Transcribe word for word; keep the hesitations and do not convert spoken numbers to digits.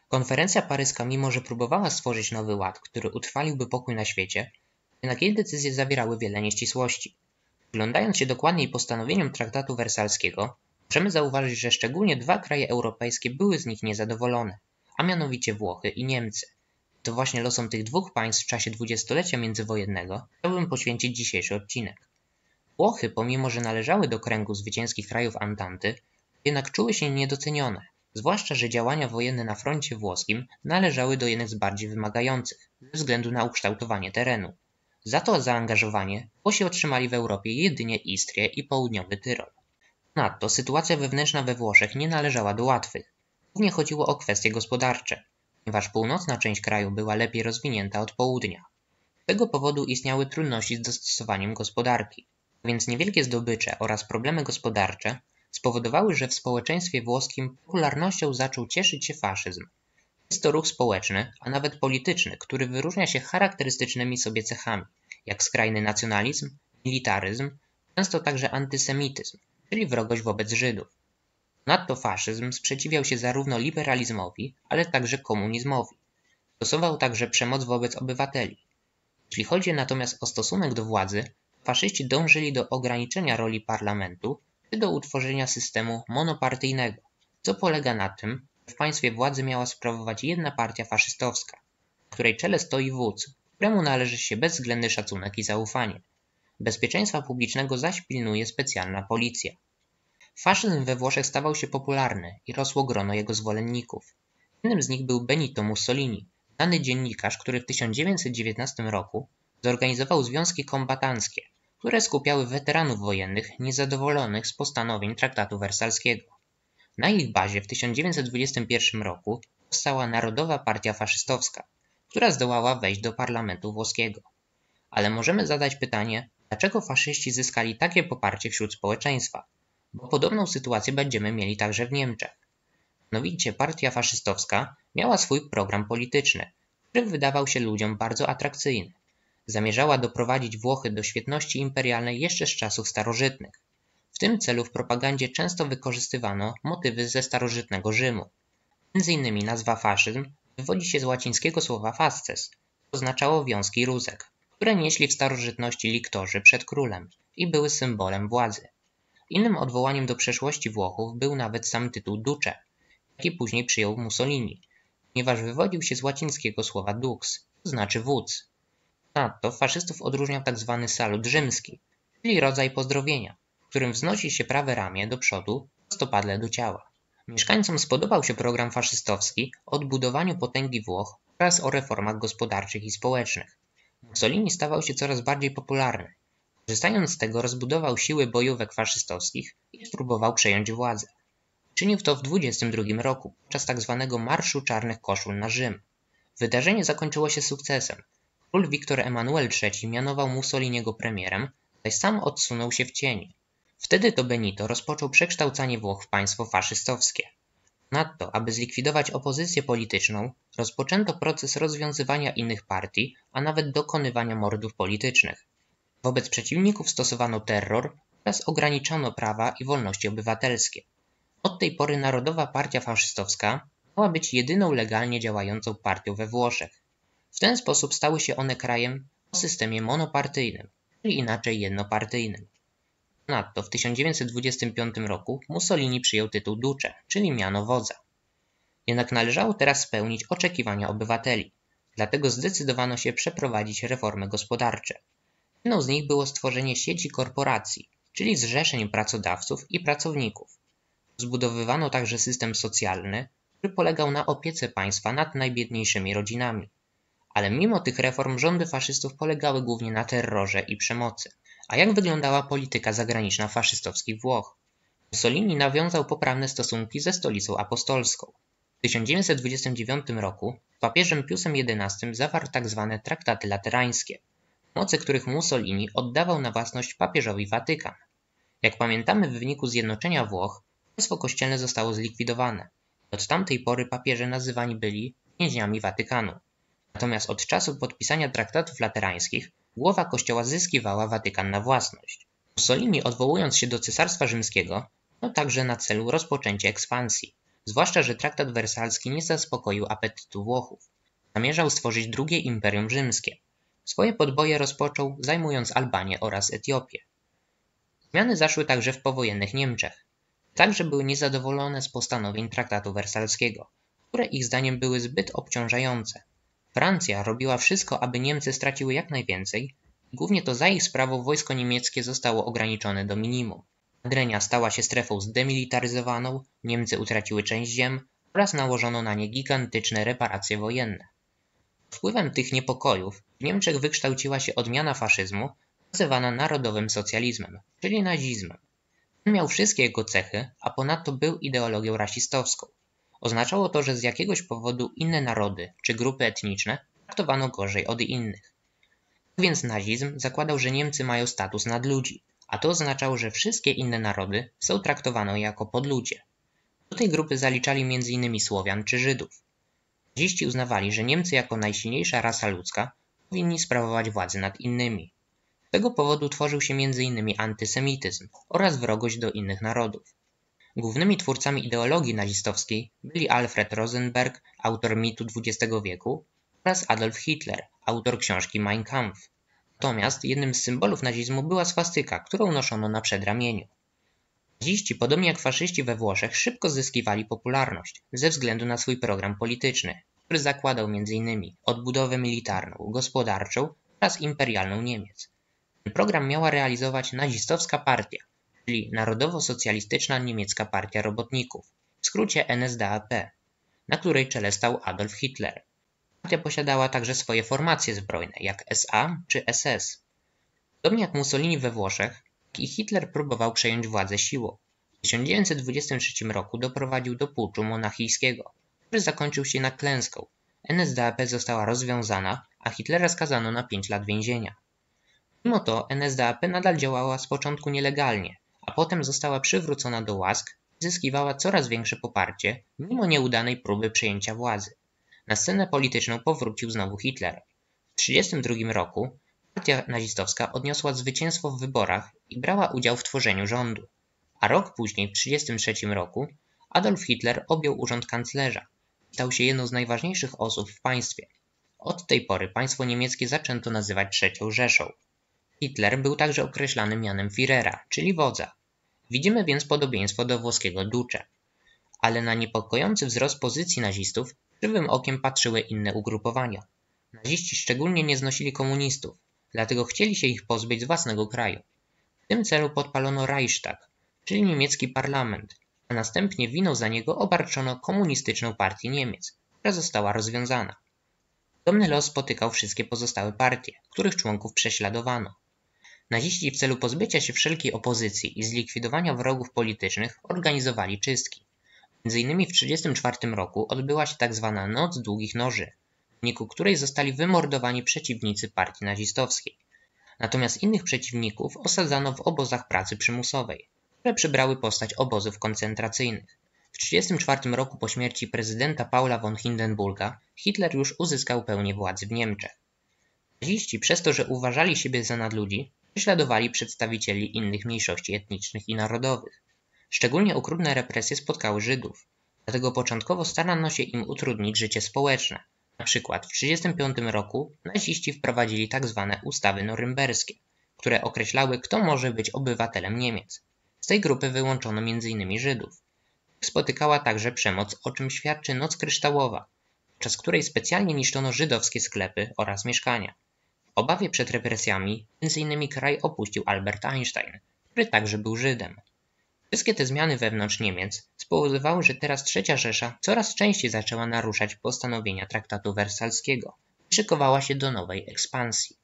Konferencja paryska, mimo że próbowała stworzyć nowy ład, który utrwaliłby pokój na świecie, jednak jej decyzje zawierały wiele nieścisłości. Przyglądając się dokładniej postanowieniom traktatu wersalskiego, możemy zauważyć, że szczególnie dwa kraje europejskie były z nich niezadowolone, a mianowicie Włochy i Niemcy. To właśnie losom tych dwóch państw w czasie dwudziestolecia międzywojennego chciałbym poświęcić dzisiejszy odcinek. Włochy, pomimo że należały do kręgu zwycięskich krajów Antanty, jednak czuły się niedocenione, zwłaszcza że działania wojenne na froncie włoskim należały do jednych z bardziej wymagających, ze względu na ukształtowanie terenu. Za to zaangażowanie Włosi otrzymali w Europie jedynie Istrię i południowy Tyrol. Ponadto sytuacja wewnętrzna we Włoszech nie należała do łatwych. Głównie chodziło o kwestie gospodarcze, ponieważ północna część kraju była lepiej rozwinięta od południa. Z tego powodu istniały trudności z dostosowaniem gospodarki, a więc niewielkie zdobycze oraz problemy gospodarcze spowodowały, że w społeczeństwie włoskim popularnością zaczął cieszyć się faszyzm. Jest to ruch społeczny, a nawet polityczny, który wyróżnia się charakterystycznymi sobie cechami, jak skrajny nacjonalizm, militaryzm, często także antysemityzm, czyli wrogość wobec Żydów. Ponadto faszyzm sprzeciwiał się zarówno liberalizmowi, ale także komunizmowi. Stosował także przemoc wobec obywateli. Jeśli chodzi natomiast o stosunek do władzy, faszyści dążyli do ograniczenia roli parlamentu czy do utworzenia systemu monopartyjnego, co polega na tym, że w państwie władzę miała sprawować jedna partia faszystowska, w której czele stoi wódz, któremu należy się bezwzględny szacunek i zaufanie. Bezpieczeństwa publicznego zaś pilnuje specjalna policja. Faszyzm we Włoszech stawał się popularny i rosło grono jego zwolenników. Jednym z nich był Benito Mussolini, znany dziennikarz, który w tysiąc dziewięćset dziewiętnastym roku zorganizował związki kombatanckie, które skupiały weteranów wojennych niezadowolonych z postanowień traktatu wersalskiego. Na ich bazie w tysiąc dziewięćset dwudziestym pierwszym roku powstała Narodowa Partia Faszystowska, która zdołała wejść do parlamentu włoskiego. Ale możemy zadać pytanie, dlaczego faszyści zyskali takie poparcie wśród społeczeństwa? Bo podobną sytuację będziemy mieli także w Niemczech. Mianowicie partia faszystowska miała swój program polityczny, który wydawał się ludziom bardzo atrakcyjny. Zamierzała doprowadzić Włochy do świetności imperialnej jeszcze z czasów starożytnych. W tym celu w propagandzie często wykorzystywano motywy ze starożytnego Rzymu. Między innymi nazwa faszyzm wywodzi się z łacińskiego słowa fasces, co oznaczało wiązki rózek, które nieśli w starożytności liktorzy przed królem i były symbolem władzy. Innym odwołaniem do przeszłości Włochów był nawet sam tytuł duce, jaki później przyjął Mussolini, ponieważ wywodził się z łacińskiego słowa dux, to znaczy wódz. Ponadto faszystów odróżniał tzw. salut rzymski, czyli rodzaj pozdrowienia, w którym wznosi się prawe ramię do przodu, prostopadle do ciała. Mieszkańcom spodobał się program faszystowski o odbudowaniu potęgi Włoch oraz o reformach gospodarczych i społecznych. Mussolini stawał się coraz bardziej popularny. Korzystając z tego rozbudował siły bojówek faszystowskich i spróbował przejąć władzę. Czynił to w dwudziestym drugim roku, podczas tzw. Marszu Czarnych Koszul na Rzym. Wydarzenie zakończyło się sukcesem. Król Wiktor Emanuel trzeci mianował Mussoliniego premierem, zaś sam odsunął się w cień. Wtedy to Benito rozpoczął przekształcanie Włoch w państwo faszystowskie. Ponadto, aby zlikwidować opozycję polityczną, rozpoczęto proces rozwiązywania innych partii, a nawet dokonywania mordów politycznych. Wobec przeciwników stosowano terror oraz ograniczano prawa i wolności obywatelskie. Od tej pory Narodowa Partia Faszystowska miała być jedyną legalnie działającą partią we Włoszech. W ten sposób stały się one krajem o systemie monopartyjnym, czyli inaczej jednopartyjnym. Ponadto w tysiąc dziewięćset dwudziestym piątym roku Mussolini przyjął tytuł duce, czyli miano wodza. Jednak należało teraz spełnić oczekiwania obywateli, dlatego zdecydowano się przeprowadzić reformy gospodarcze. Jedną z nich było stworzenie sieci korporacji, czyli zrzeszeń pracodawców i pracowników. Zbudowywano także system socjalny, który polegał na opiece państwa nad najbiedniejszymi rodzinami. Ale mimo tych reform rządy faszystów polegały głównie na terrorze i przemocy. A jak wyglądała polityka zagraniczna faszystowskich Włoch? Mussolini nawiązał poprawne stosunki ze stolicą apostolską. W tysiąc dziewięćset dwudziestym dziewiątym roku z papieżem Piusem jedenastym zawarł tzw. traktaty laterańskie, w mocy których Mussolini oddawał na własność papieżowi Watykan. Jak pamiętamy, w wyniku zjednoczenia Włoch państwo kościelne zostało zlikwidowane. Od tamtej pory papieże nazywani byli więźniami Watykanu. Natomiast od czasu podpisania traktatów laterańskich głowa kościoła zyskiwała Watykan na własność. Mussolini, odwołując się do Cesarstwa Rzymskiego, miał także na celu rozpoczęcie ekspansji. zwłaszcza że traktat wersalski nie zaspokoił apetytu Włochów. Zamierzał stworzyć drugie imperium rzymskie. Swoje podboje rozpoczął, zajmując Albanię oraz Etiopię. Zmiany zaszły także w powojennych Niemczech. Także były niezadowolone z postanowień traktatu wersalskiego, które ich zdaniem były zbyt obciążające. Francja robiła wszystko, aby Niemcy straciły jak najwięcej, i głównie to za ich sprawą wojsko niemieckie zostało ograniczone do minimum. Adrenia stała się strefą zdemilitaryzowaną, Niemcy utraciły część ziem oraz nałożono na nie gigantyczne reparacje wojenne. Wpływem tych niepokojów w Niemczech wykształciła się odmiana faszyzmu, nazywana narodowym socjalizmem, czyli nazizmem. On miał wszystkie jego cechy, a ponadto był ideologią rasistowską. Oznaczało to, że z jakiegoś powodu inne narody czy grupy etniczne traktowano gorzej od innych. Więc nazizm zakładał, że Niemcy mają status nadludzi, a to oznaczało, że wszystkie inne narody są traktowane jako podludzie. Do tej grupy zaliczali między innymi Słowian czy Żydów. Naziści uznawali, że Niemcy jako najsilniejsza rasa ludzka powinni sprawować władzę nad innymi. Z tego powodu tworzył się między innymi antysemityzm oraz wrogość do innych narodów. Głównymi twórcami ideologii nazistowskiej byli Alfred Rosenberg, autor mitu dwudziestego wieku, oraz Adolf Hitler, autor książki Mein Kampf. Natomiast jednym z symbolów nazizmu była swastyka, którą noszono na przedramieniu. Naziści, podobnie jak faszyści we Włoszech, szybko zyskiwali popularność ze względu na swój program polityczny, który zakładał między innymi odbudowę militarną, gospodarczą oraz imperialną Niemiec. Ten program miała realizować nazistowska partia, czyli Narodowo-Socjalistyczna Niemiecka Partia Robotników, w skrócie N S D A P, na której czele stał Adolf Hitler. Partia posiadała także swoje formacje zbrojne, jak S A czy S S. Podobnie jak Mussolini we Włoszech, i Hitler próbował przejąć władzę siłą. W tysiąc dziewięćset dwudziestym trzecim roku doprowadził do puczu monachijskiego, który zakończył się na klęską. N S D A P została rozwiązana, a Hitlera skazano na pięć lat więzienia. Mimo to N S D A P nadal działała z początku nielegalnie, a potem została przywrócona do łask i zyskiwała coraz większe poparcie, mimo nieudanej próby przejęcia władzy. Na scenę polityczną powrócił znowu Hitler. W tysiąc dziewięćset trzydziestym drugim roku partia nazistowska odniosła zwycięstwo w wyborach i brała udział w tworzeniu rządu, a rok później, w tysiąc dziewięćset trzydziestym trzecim roku, Adolf Hitler objął urząd kanclerza i stał się jedną z najważniejszych osób w państwie. Od tej pory państwo niemieckie zaczęto nazywać trzecią Rzeszą. Hitler był także określany mianem Führera, czyli wodza. Widzimy więc podobieństwo do włoskiego duce. Ale na niepokojący wzrost pozycji nazistów krzywym okiem patrzyły inne ugrupowania. Naziści szczególnie nie znosili komunistów, dlatego chcieli się ich pozbyć z własnego kraju. W tym celu podpalono Reichstag, czyli niemiecki parlament, a następnie winą za niego obarczono komunistyczną partię Niemiec, która została rozwiązana. Podobny los spotykał wszystkie pozostałe partie, których członków prześladowano. Naziści w celu pozbycia się wszelkiej opozycji i zlikwidowania wrogów politycznych organizowali czystki. Między innymi w tysiąc dziewięćset trzydziestym czwartym roku odbyła się tzw. Noc Długich Noży, w wyniku której zostali wymordowani przeciwnicy partii nazistowskiej. Natomiast innych przeciwników osadzano w obozach pracy przymusowej, które przybrały postać obozów koncentracyjnych. W tysiąc dziewięćset trzydziestym czwartym roku po śmierci prezydenta Paula von Hindenburga Hitler już uzyskał pełnię władzy w Niemczech. Naziści, przez to, że uważali siebie za nadludzi, prześladowali przedstawicieli innych mniejszości etnicznych i narodowych. Szczególnie okrutne represje spotkały Żydów, dlatego początkowo starano się im utrudnić życie społeczne. Na przykład w tysiąc dziewięćset trzydziestym piątym roku naziści wprowadzili tzw. ustawy norymberskie, które określały, kto może być obywatelem Niemiec. Z tej grupy wyłączono między innymi Żydów. Spotykała także przemoc, o czym świadczy Noc Kryształowa, podczas której specjalnie niszczono żydowskie sklepy oraz mieszkania. W obawie przed represjami między innymi kraj opuścił Albert Einstein, który także był Żydem. Wszystkie te zmiany wewnątrz Niemiec spowodowały, że teraz trzecia Rzesza coraz częściej zaczęła naruszać postanowienia traktatu wersalskiego i szykowała się do nowej ekspansji.